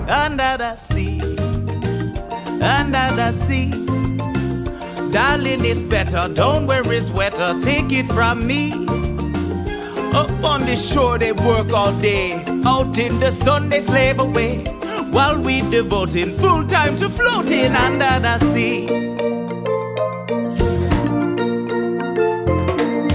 under the sea, under the sea. Darling, it's better, don't worry, it's wetter, take it from me. Up on the shore they work all day, out in the sun they slave away, while we devoting full time to floating under the sea.